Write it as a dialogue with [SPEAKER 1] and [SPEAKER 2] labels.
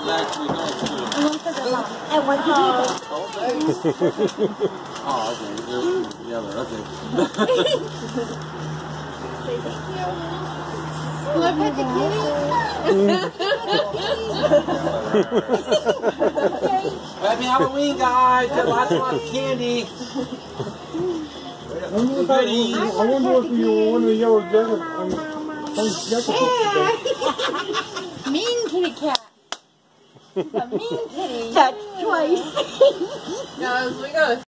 [SPEAKER 1] actually going to.
[SPEAKER 2] I want for the mom. I want to do that.
[SPEAKER 1] Oh, okay. Together. Okay.
[SPEAKER 2] Say thank you. Will I pet the kitty?
[SPEAKER 1] Happy Halloween, guys! Get lots and lots of candy.
[SPEAKER 3] I wonder if you were one of the yellow jackets.
[SPEAKER 2] Mean kitty cat. The mean kitty.
[SPEAKER 4] Touch twice.
[SPEAKER 2] Now as we go.